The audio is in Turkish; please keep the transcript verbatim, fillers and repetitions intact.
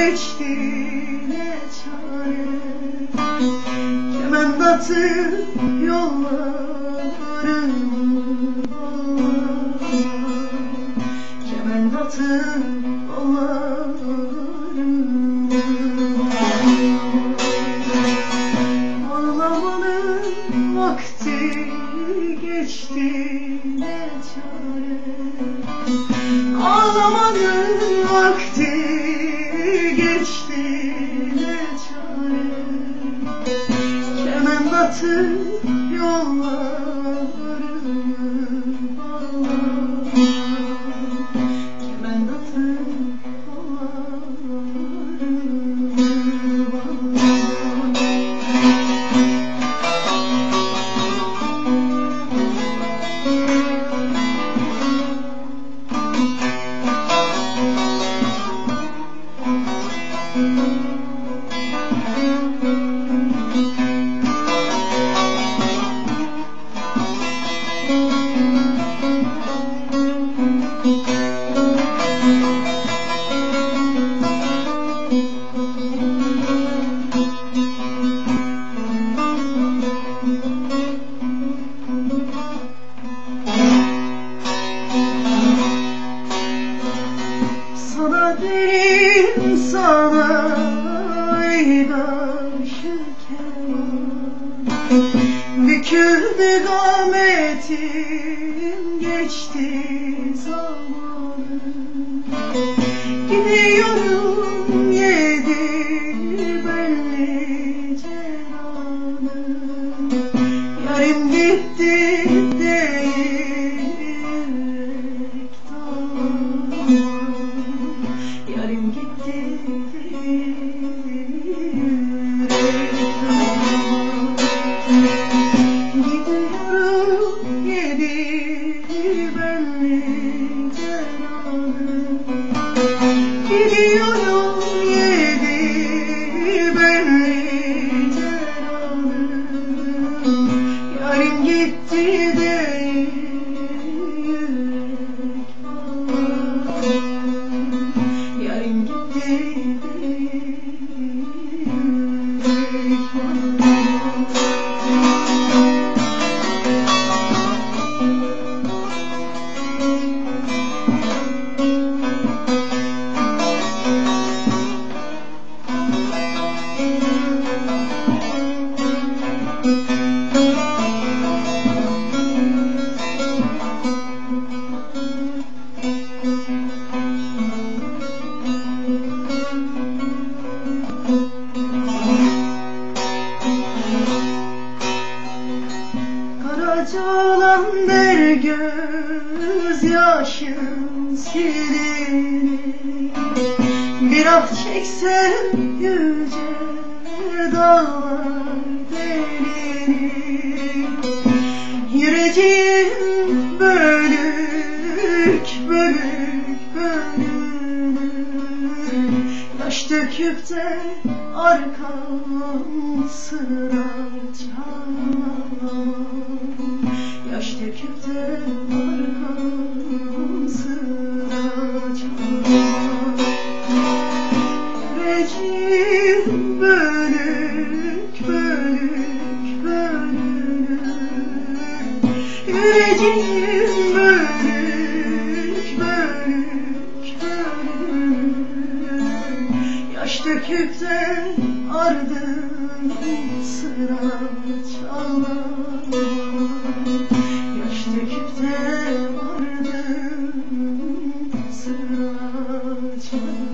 geçti ne çare, kement atıp yollarım bağlar, kement atıp yollarım ağlamanın vakti geçti ne çare, ağlamanın vakti geçti ne çare, kement atıp yollarım bağlar, kement atıp yollarım bağlar. Sana derim sana ey karşı keman, büküldü kametim geçti zamanım, gidiyorum yedi belli ceranım, yarım gitti değil tamam, yarım gitti gidiyorum yedi belli ceranım, gidiyorum yedi belli ceranım, yarım gitti değil yürek bağlar, yarım gitti değil yürek bağlar. Karacalan der göz yaşım silinir, bir ah çeksem yüce dağlar delinir, yüreğim bölük bölük bölünür, yaş döküp de arkam sıra çalar, yaş döküp de arkam sıra çalar, yüreğim bölük bölük bölünür, yüreğim bölük bölük bölünür, yaş döküp de ardım sıra çalar, yaş döküp de ardım sıra çalar.